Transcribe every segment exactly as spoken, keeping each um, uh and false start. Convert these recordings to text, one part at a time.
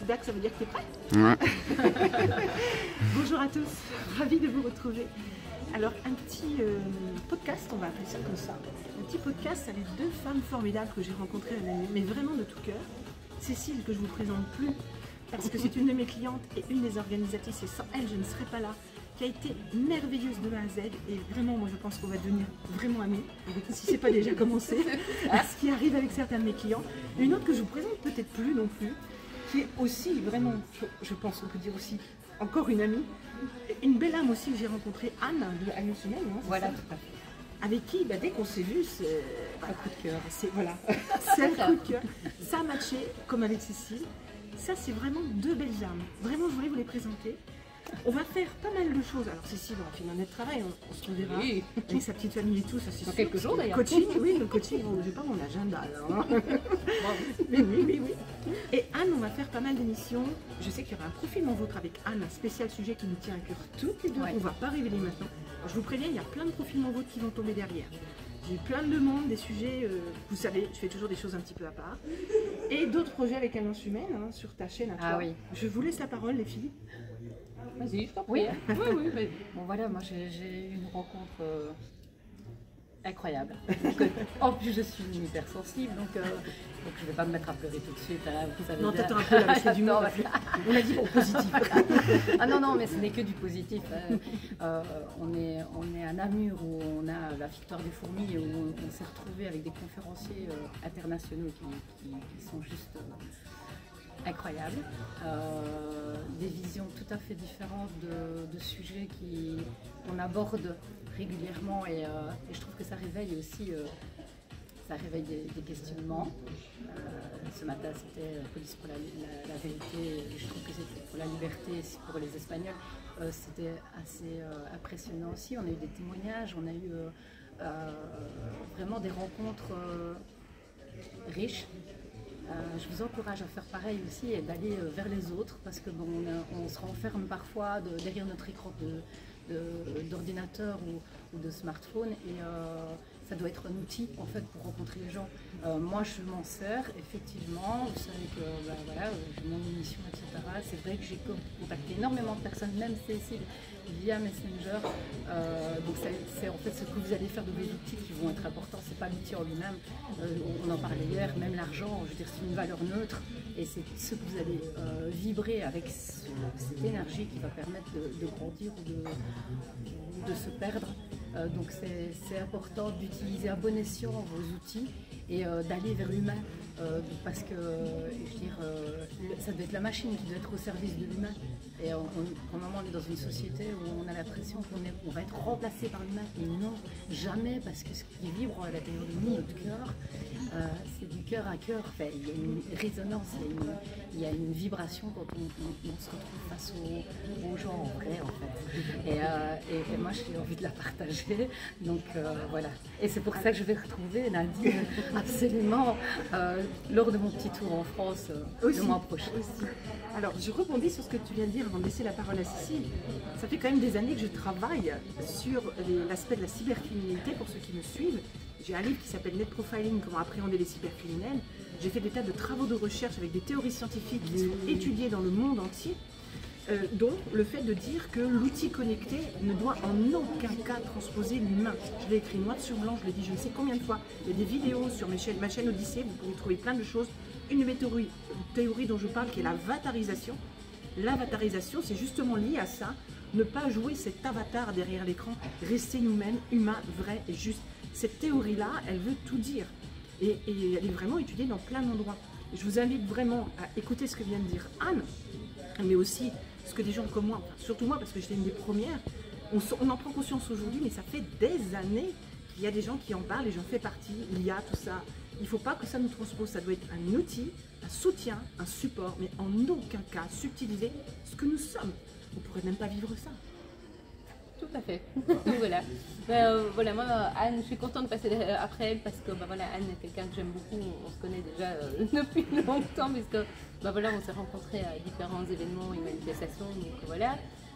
Dax, ça veut dire que tu es prêt? Ouais. Bonjour à tous, ravi de vous retrouver. Alors un petit euh, podcast, on va appeler ça comme ça. Un petit podcast avec deux femmes formidables que j'ai rencontrées à l'année, mais vraiment de tout cœur. Cécile, que je ne vous présente plus, parce que c'est une de mes clientes et une des organisatrices, et sans elle je ne serais pas là, qui a été merveilleuse de A à Z, et vraiment moi je pense qu'on va devenir vraiment amis, si ce n'est pas déjà commencé, ce qui arrive avec certains de mes clients. Une autre que je vous présente peut-être plus non plus, qui est aussi vraiment, je pense qu'on peut dire aussi, encore une amie, une belle âme aussi que j'ai rencontrée, Anne, de Anne Semaine, hein, voilà, ça, tout à fait. Avec qui, bah, dès qu'on s'est vu, c'est un coup de cœur. C'est voilà, c'est un coup de cœur. Ça a matché, comme avec Cécile. Ça, c'est vraiment deux belles âmes. Vraiment, je voulais vous les présenter. On va faire pas mal de choses. Alors Cécile, on va finir notre travail, on, on se reverra oui. avec sa petite famille et tout, ça c'est sûr. quelques jours d'ailleurs. Coaching, oui, le coaching, bon, j'ai pas mon agenda là. Hein. Mais oui, oui, oui. Et Anne, on va faire pas mal d'émissions. Je sais qu'il y aura un profil en vôtre avec Anne, un spécial sujet qui nous tient à cœur toutes les deux. Ouais. On va pas révéler maintenant. Alors, je vous préviens, il y a plein de profils en vôtre qui vont tomber derrière. J'ai eu plein de demandes, des sujets, euh, vous savez, je fais toujours des choses un petit peu à part. Et d'autres projets avec Alliance Humaine, hein, sur ta chaîne à toi. Ah oui. Je vous laisse la parole, les filles. Vas-y, je t'en prie. Oui, oui, oui. Mais... Bon voilà, moi j'ai eu une rencontre euh, incroyable. Donc, euh, en plus je suis une hypersensible, donc, euh, donc je ne vais pas me mettre à pleurer tout de suite. Hein, vous savez non, bien. t'attends un peu là, c'est du monde. On a dit pour positif. Ah non, non, mais ce n'est que du positif. Hein. Euh, on, est, on est à Namur où on a la Victoire des Fourmis, où on, on s'est retrouvé avec des conférenciers euh, internationaux qui, qui, qui sont juste... Euh, incroyable, euh, des visions tout à fait différentes de, de sujets qu'on aborde régulièrement et, euh, et je trouve que ça réveille aussi euh, ça réveille des, des questionnements. Euh, ce matin c'était Police pour la, la, la vérité, je trouve que c'était pour la liberté pour les Espagnols, euh, c'était assez euh, impressionnant aussi. On a eu des témoignages, on a eu euh, euh, vraiment des rencontres euh, riches. Euh, je vous encourage à faire pareil aussi et d'aller euh, vers les autres parce que bon, on, on se renferme parfois de, derrière notre écran d'ordinateur de, de, ou, ou de smartphone et euh, ça doit être un outil en fait pour rencontrer les gens. Euh, moi je m'en sers effectivement, vous savez que bah, voilà, j'ai mon émission et cetera. C'est vrai que j'ai contacté énormément de personnes, même Cécile via Messenger. Euh, donc c'est en fait ce que vous allez faire de vos outils qui vont être importants, c'est pas l'outil en lui-même. Euh, on en parlait hier, même l'argent, je veux dire c'est une valeur neutre et c'est ce que vous allez euh, vibrer avec ce, cette énergie qui va permettre de, de grandir ou de, ou de se perdre. Euh, donc c'est important d'utiliser à bon escient vos outils et euh, d'aller vers l'humain euh, parce que euh, je veux dire, euh, ça doit être la machine qui doit être au service de l'humain et on, on, moment on est dans une société où on a l'impression qu'on on va être remplacé par l'humain et non, jamais, parce que ce qui vibre à l'intérieur de nous, notre cœur, euh, c'est du cœur à cœur, enfin, il y a une résonance, il y a une, il y a une vibration quand on, on, on se retrouve face aux, aux gens en vrai en fait et, euh, et, et moi j'ai envie de la partager. Donc euh, voilà, et c'est pour ça que je vais retrouver Nadine absolument euh, lors de mon petit tour en France euh, aussi, le mois prochain. Aussi. Alors je rebondis sur ce que tu viens de dire avant de laisser la parole à Cécile. Ça fait quand même des années que je travaille sur l'aspect de la cybercriminalité pour ceux qui me suivent. J'ai un livre qui s'appelle Net Profiling, comment appréhender les cybercriminels. J'ai fait des tas de travaux de recherche avec des théories scientifiques qui sont étudiées dans le monde entier. Euh, donc le fait de dire que l'outil connecté ne doit en aucun cas transposer l'humain. Je l'ai écrit noir sur blanc, je l'ai dit je ne sais combien de fois. Il y a des vidéos sur mes chaînes, ma chaîne Odyssée, vous pouvez trouver plein de choses. Une de mes théories, théorie dont je parle qui est l'avatarisation. L'avatarisation, c'est justement lié à ça. Ne pas jouer cet avatar derrière l'écran, rester nous-mêmes, humain, vrai et juste. Cette théorie-là, elle veut tout dire. Et, et elle est vraiment étudiée dans plein d'endroits. Je vous invite vraiment à écouter ce que vient de dire Anne, mais aussi ce que des gens comme moi, surtout moi parce que j'étais une des premières, on, on en prend conscience aujourd'hui, mais ça fait des années qu'il y a des gens qui en parlent et j'en fais partie, il y a tout ça. Il ne faut pas que ça nous transpose, ça doit être un outil, un soutien, un support, mais en aucun cas subtiliser ce que nous sommes. On ne pourrait même pas vivre ça. Tout à fait. Voilà. Ben, euh, voilà, moi, Anne, je suis contente de passer après elle parce que ben, voilà, Anne est quelqu'un que j'aime beaucoup. On se connaît déjà euh, depuis longtemps puisque ben, voilà, on s'est rencontrés à différents événements et manifestations. Donc voilà.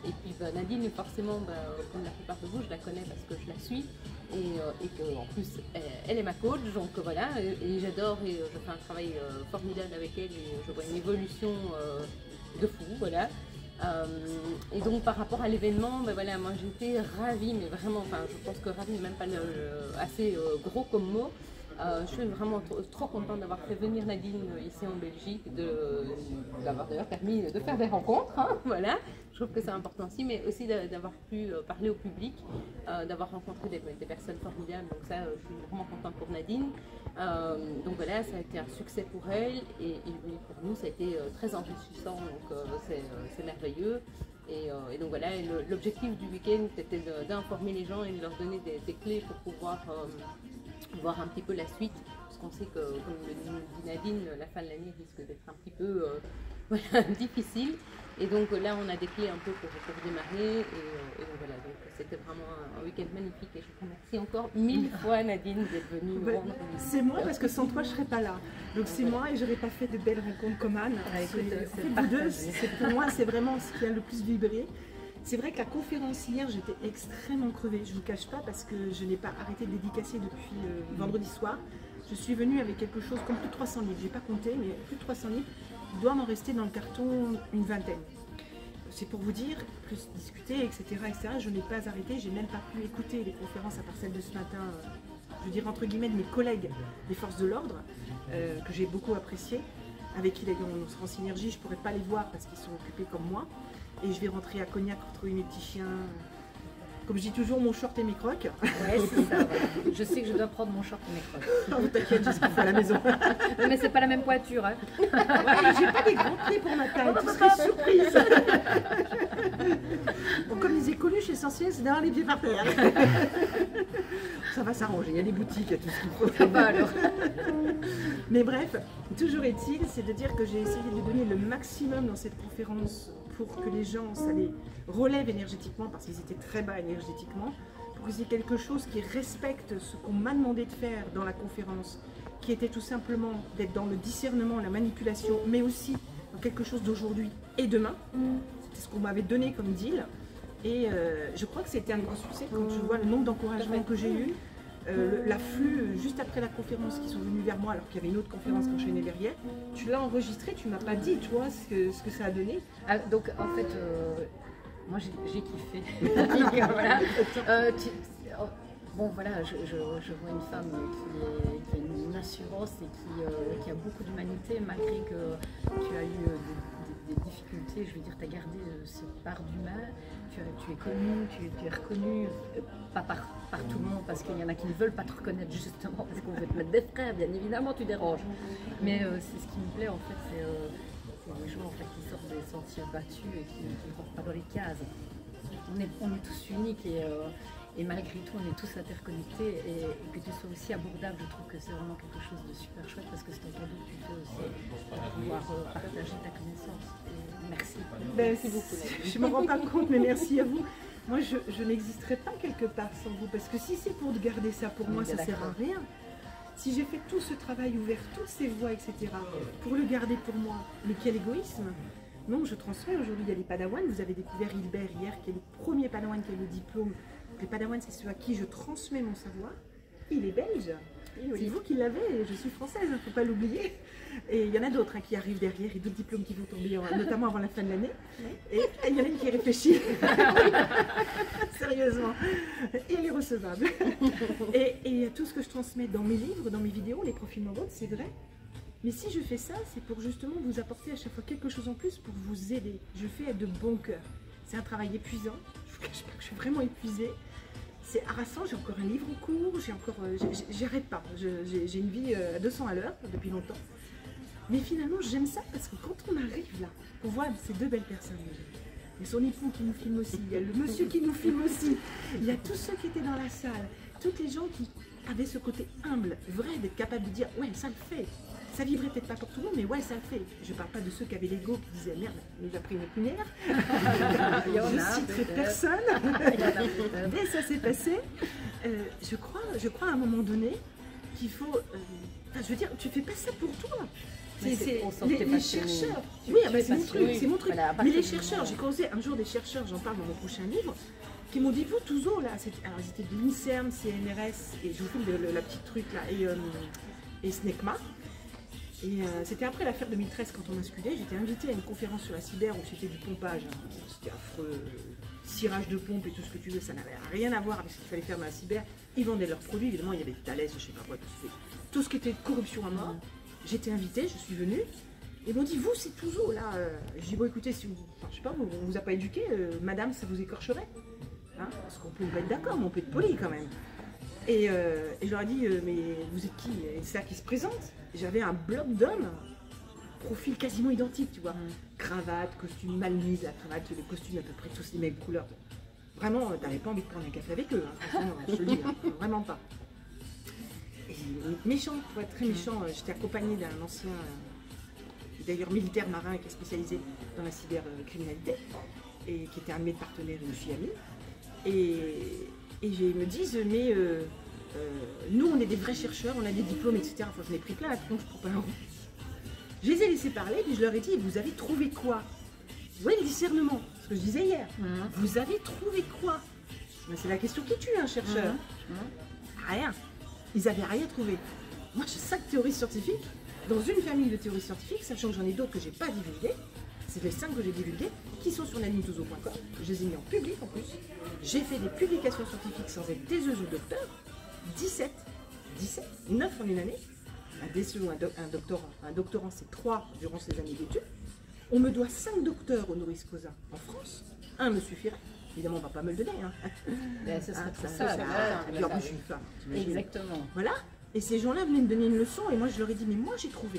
et puis bah, Nadine, forcément, bah, comme la plupart de vous, je la connais parce que je la suis. Et, euh, et qu'en plus, elle, elle est ma coach, donc euh, voilà, et, et j'adore et euh, je fais un travail euh, formidable avec elle et je vois une évolution euh, de fou, voilà. Euh, et donc par rapport à l'événement, ben voilà, moi j'étais ravie, mais vraiment, enfin je pense que ravie n'est même pas le, le, assez euh, gros comme mot. Euh, je suis vraiment trop, trop contente d'avoir fait venir Nadine ici en Belgique, d'avoir d'ailleurs permis de faire des rencontres, hein, voilà. Je trouve que c'est important aussi, mais aussi d'avoir pu parler au public, euh, d'avoir rencontré des, des personnes formidables, donc ça je suis vraiment contente pour Nadine. Euh, donc voilà, ça a été un succès pour elle et, et pour nous ça a été très enrichissant, donc euh, c'est merveilleux. Et, euh, et donc voilà, l'objectif du week-end c'était d'informer les gens et de leur donner des, des clés pour pouvoir euh, voir un petit peu la suite, parce qu'on sait que, comme le dit Nadine, la fin de l'année risque d'être un petit peu euh, voilà, difficile. Et donc là, on a des clés un peu pour, pour démarrer. Et, euh, et donc voilà, c'était vraiment un, un week-end magnifique. Et je vous remercie encore mille fois, Nadine, d'être venue nous rendre visite. C'est moi, parce que sans toi, je ne serais pas là. Donc c'est moi et je n'aurais pas fait de belles rencontres comme Anne. Ah, écoute, en fait, vous deux, pour moi, c'est vraiment ce qui a le plus vibré. C'est vrai que la conférence hier, j'étais extrêmement crevée, je ne vous cache pas, parce que je n'ai pas arrêté de dédicacer depuis euh, vendredi soir. Je suis venue avec quelque chose comme plus de trois cents livres, je n'ai pas compté, mais plus de trois cents livres. Il doit m'en rester dans le carton une vingtaine. C'est pour vous dire, plus discuter, et cetera et cetera. Je n'ai pas arrêté, je n'ai même pas pu écouter les conférences à part celle de ce matin, euh, je veux dire entre guillemets de mes collègues des forces de l'ordre, euh, que j'ai beaucoup apprécié, avec qui on sera en synergie, je ne pourrais pas les voir parce qu'ils sont occupés comme moi. Et je vais rentrer à Cognac retrouver mes petits chiens. Comme je dis toujours, mon short et mes crocs. Ouais, c'est ça. Ouais. Je sais que je dois prendre mon short et mes crocs. Oh, t'inquiète, j'ai ce qu'il faut à la maison. Mais c'est pas la même poiture. Hein. Ouais, j'ai pas des grands pieds pour ma taille, tu serais surprise. Bon, comme disait Coluche, l'essentiel c'est d'avoir les pieds par terre. Ça va s'arranger, il y a les boutiques, il y a tout ce qu'il faut. Ça va alors. Mais bref, toujours est-il, c'est de dire que j'ai essayé de donner le maximum dans cette conférence pour que les gens, ça les relève énergétiquement, parce qu'ils étaient très bas énergétiquement, pour que c'est quelque chose qui respecte ce qu'on m'a demandé de faire dans la conférence, qui était tout simplement d'être dans le discernement, la manipulation, mais aussi dans quelque chose d'aujourd'hui et demain. C'était ce qu'on m'avait donné comme deal. Et euh, je crois que c'était un grand succès quand je vois le nombre d'encouragements que j'ai eu. Euh, L'afflux juste après la conférence qui sont venus vers moi alors qu'il y avait une autre conférence qui enchaînait derrière. Tu l'as enregistré, tu m'as pas dit toi ce que, ce que ça a donné. Ah, donc en fait, euh, moi j'ai kiffé. Voilà. euh, tu, oh, bon voilà, je, je, je vois une femme qui, est, qui a une assurance et qui, euh, qui a beaucoup d'humanité malgré que tu as eu euh, des, des, des difficultés. Je veux dire, tu as gardé euh, cette part d'humain. Tu, tu es connu, tu, tu es reconnu, euh, pas par, par tout le monde, parce qu'il y en a qui ne veulent pas te reconnaître justement, parce qu'on veut te mettre des frères, bien évidemment tu déranges. Mais euh, c'est ce qui me plaît en fait, c'est euh, les gens en fait, qui sortent des sentiers battus et qui ne rentrent pas dans les cases. On est, on est tous uniques et, euh, et malgré tout on est tous interconnectés et, et que tu sois aussi abordable, je trouve que c'est vraiment quelque chose de super chouette parce que c'est un cadeau que tu fais aussi pour pouvoir euh, partager ta connaissance. Et merci. Ben, merci beaucoup. Je ne me rends pas compte, mais merci à vous. Moi, je, je n'existerais pas quelque part sans vous, parce que si c'est pour garder ça pour moi, ça ne sert à rien. Si j'ai fait tout ce travail ouvert, toutes ces voies, et cetera, pour le garder pour moi, mais quel égoïsme. Non, je transmets. Aujourd'hui, il y a les padawans. Vous avez découvert Hilbert hier, qui est le premier padawan qui a le diplôme. Les padawans, c'est ceux à qui je transmets mon savoir. Il est belge. C'est vous qui l'avez, je suis française, il ne faut pas l'oublier. Et il y en a d'autres hein, qui arrivent derrière et d'autres diplômes qui vont tomber, notamment avant la fin de l'année. Et il y en a une qui réfléchit. Sérieusement. Et elle est recevable. Et, et tout ce que je transmets dans mes livres, dans mes vidéos, les profils Morode, c'est vrai. Mais si je fais ça, c'est pour justement vous apporter à chaque fois quelque chose en plus pour vous aider. Je fais de bon cœur. C'est un travail épuisant. Je ne vous cache pas que je suis vraiment épuisée. C'est harassant, j'ai encore un livre en cours, j'ai encore, euh, j'arrête pas, j'ai une vie à deux cents à l'heure depuis longtemps. Mais finalement, j'aime ça parce que quand on arrive là, on voit ces deux belles personnes. Il y a son époux qui nous filme aussi, il y a le monsieur qui nous filme aussi, il y a tous ceux qui étaient dans la salle, toutes les gens qui avaient ce côté humble, vrai, d'être capable de dire « ouais, ça le fait ». Ça vibrait peut-être pas pour tout le monde, mais ouais, ça le fait. Je ne parle pas de ceux qui avaient l'ego qui disaient merde, mais j'ai pris une épinière. Je ne citerai personne. Mais ça s'est passé. Euh, je, crois, je crois à un moment donné qu'il faut. Euh, enfin, je veux dire, tu fais pas ça pour toi. C'est, c'est, on sent que les, t'es les passionnée. chercheurs, Tu- oui, tu ah bah, es c'est mon passionnée. truc, c'est mon truc. Voilà, à Mais partir les du chercheurs, moment- j'ai causé un jour des chercheurs, j'en parle dans mon prochain livre, qui m'ont dit, vous, Touzo, là, c'était, alors ils étaient de l'INSERM, C N R S, et je vous file le, le- la petite truc là, et, euh, et SNECMA. Et euh, c'était après l'affaire deux mille treize quand on m'insculait, j'étais invitée à une conférence sur la cyber où c'était du pompage, hein. C'était affreux, cirage de pompe et tout ce que tu veux, ça n'avait rien à voir avec ce qu'il fallait faire dans la cyber. Ils vendaient leurs produits, évidemment il y avait Thales, je sais pas quoi, tout, ce- tout ce qui était corruption à mort. J'étais invitée, je suis venue, et ils m'ont dit, vous c'est Touzo là. euh. Je dis, bon écoutez, si vous, enfin, je sais pas, vous- on vous a pas éduqué, euh, madame, ça vous écorcherait, hein, parce qu'on peut pas être d'accord, mais on peut être poli quand même. Et, euh, et je leur ai dit, euh, mais vous êtes qui? Et c'est ça qui se présente. Et j'avais un bloc d'hommes, profil quasiment identique, tu vois. Mm. Cravate, costume mal mis, la cravate, les costumes à peu près tous les mêmes couleurs. Vraiment, euh, t'avais pas envie de prendre un café avec eux, hein, franchement, je te le dis, hein, vraiment pas. Et méchant, pour être très méchant, euh, j'étais accompagnée d'un ancien, euh, d'ailleurs militaire marin qui est spécialisé dans la cybercriminalité, et qui était un de mes partenaires et une fille amie. Et, et ils me disent, mais euh, euh, nous on est des vrais chercheurs, on a des diplômes, et cetera. Enfin, j'en ai pris plein la tronche pour pas un rond. Je les ai laissés parler, puis je leur ai dit, vous avez trouvé quoi? Vous voyez le discernement, ce que je disais hier. Mhm. Vous avez trouvé quoi? Ben, c'est la question qui tue un chercheur. Mhm. Rien. Ils n'avaient rien trouvé. Moi, j'ai cinq théories scientifiques dans une famille de théories scientifiques, sachant que j'en ai d'autres que je n'ai pas divulguées. C'est les cinq que j'ai divulguées, qui sont sur nadine touzo point com. Je les ai mis en public en plus. J'ai fait des publications scientifiques sans être thèseuse ou docteur. dix-sept. dix-sept. neuf en une année. Un D C E ou un, do un doctorant. Un doctorant, c'est trois durant ces années d'études. On me doit cinq docteurs honoris causa en France. Un me suffirait. Évidemment, on ne va pas me le donner. Hein. Ben, ce serait Ah, pour ça, ça. ça, voilà. Et puis en plus, je suis une femme. t'imagines. Exactement. Voilà. Et ces gens-là venaient me donner une leçon et moi je leur ai dit, mais moi j'ai trouvé.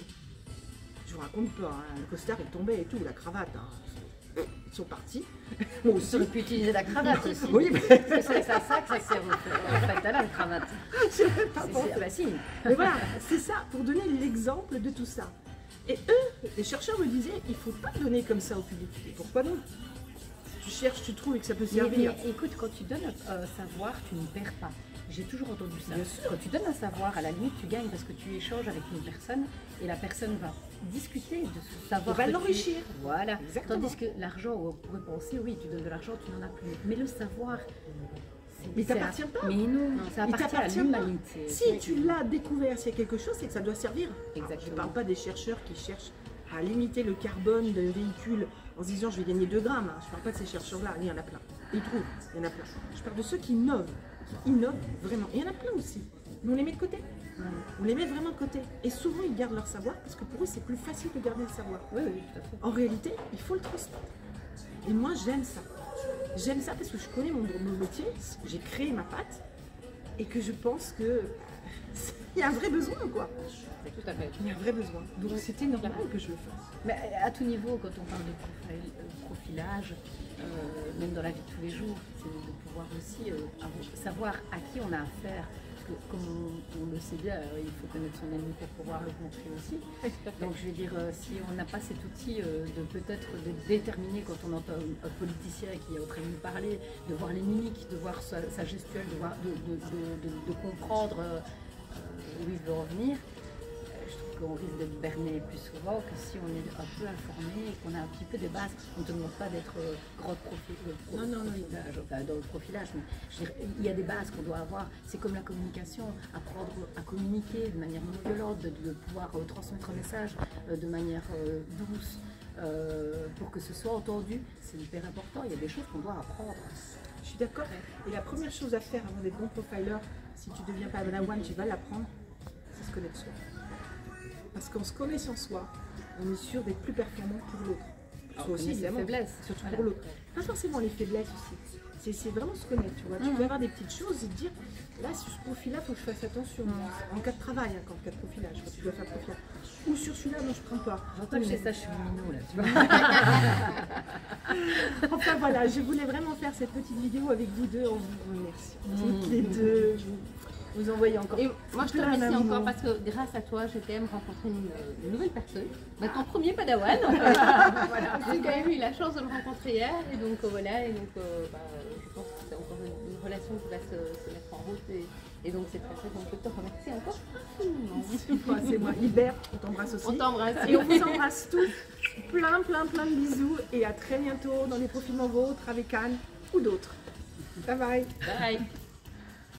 Je vous raconte pas, hein, le costard il tombait et tout, la cravate. Hein. Ils sont partis. Moi Tu aussi. aurais pu utiliser la cravate aussi. Oui, mais Parce que c'est à ça que ça sert en fait, à la cravate. je n'avais pas C'est- pensé. c'est- Bah si. Mais voilà, c'est ça, pour donner l'exemple de tout ça. Et eux, les chercheurs me disaient, il ne faut pas donner comme ça au public. Et pourquoi non? Si tu cherches, tu trouves et que ça peut Mais, servir. mais écoute, quand tu donnes un euh, savoir, tu ne perds pas. J'ai toujours entendu ça. Bien sûr. Quand tu donnes un savoir, à la limite, tu gagnes parce que tu échanges avec une personne et la personne va discuter de ce savoir. On va que tu- l'enrichir. Voilà. Exactement. Tandis que l'argent, on pourrait penser, oui, tu donnes de l'argent, tu n'en as plus. Mais le savoir, c'est- Mais il c'est t'appartient à- pas. Mais non, ça Il appartient à t'appartient pas. l'humanité. Si tu l'as découvert, s'il y a quelque chose, c'est que ça doit servir. Je ne Exactement. parle pas des chercheurs qui cherchent à limiter le carbone d'un véhicule en se disant je vais gagner deux grammes. hein. Je ne parle pas de ces chercheurs-là, il y en a plein. Ils trouvent, il y en a plein. Je parle de ceux qui innovent, qui innovent vraiment. Il y en a plein aussi. Mais on les met de côté. On les met vraiment de côté. Et souvent, ils gardent leur savoir parce que pour eux, c'est plus facile de garder le savoir. Oui, oui, tout à fait. En réalité, il faut le transmettre. Et moi, j'aime ça. J'aime ça parce que je connais mon, mon métier, j'ai créé ma patte et que je pense que il y a un vrai besoin, quoi. Tout à fait. Il y a un vrai besoin. Donc c'était normal que je le fasse. Mais à tout niveau, quand on parle de profil- euh, profilage, euh, même dans la vie de tous les jours, c'est de pouvoir aussi euh, avoir- savoir à qui on a affaire. Parce que comme on, on le sait bien, euh, il faut connaître son ennemi pour pouvoir le contrer aussi. Donc je veux dire, euh, si on n'a pas cet outil euh, de peut-être de déterminer quand on entend un, un politicien qui est en train de nous parler, de voir les mimiques, de voir sa, sa gestuelle, de, voir, de, de- de- de- de comprendre euh, euh, où il veut en venir. Je trouve qu'on risque d'être berné plus souvent que si on est un peu informé et qu'on a un petit peu des bases. On ne te demande pas d'être euh, grand profil, euh, pro- Non, non, non. profilage, enfin, dans le profilage, mais je veux dire, il y a des bases qu'on doit avoir. C'est comme la communication, apprendre à communiquer de manière non violente, de, de pouvoir euh, transmettre un message euh, de manière euh, douce euh, pour que ce soit entendu. C'est hyper important. Il y a des choses qu'on doit apprendre. Je suis d'accord. Et la première chose à faire avant d'être bon profiler, si tu ne deviens pas one, tu vas l'apprendre, c'est se connaître soi. Parce qu'en se connaissant soi, on est sûr d'être plus performant pour l'autre. Pour soi aussi, évidemment. faiblesses. Surtout Voilà. pour l'autre. Pas forcément les faiblesses aussi. C'est- C'est vraiment se connaître, tu vois. Tu peux avoir des petites choses et te dire, là, sur ce profil-là, il faut que je fasse attention. En cas de travail, hein, en cas de profilage, quand tu dois faire profilage. Ou sur celui-là, non, je ne prends pas. J'entends le Ou- message subliminaux là, tu vois. Enfin voilà, je voulais vraiment faire cette petite vidéo avec vous deux en vous remerciant. Toutes les deux, vous, vous envoyez encore. Et moi, je te plein remercie d'amour. encore parce que grâce à toi, j'ai quand même rencontré une, une nouvelle personne. Bah, ton premier padawan. Voilà. J'ai quand même eu la chance de le rencontrer hier. Et donc, euh, voilà. Et donc, euh, bah, je pense que c'est encore une, une relation qui va se, se mettre en route. Et, et donc, c'est très chouette. Donc, je te remercie encore infiniment. Ouais, c'est moi. Hubert, on t'embrasse aussi. On t'embrasse. Et on vous embrasse tous. Plein, plein, plein de bisous. Et à très bientôt dans les Profilement Vôtres avec Anne ou d'autres. Bye bye. Bye.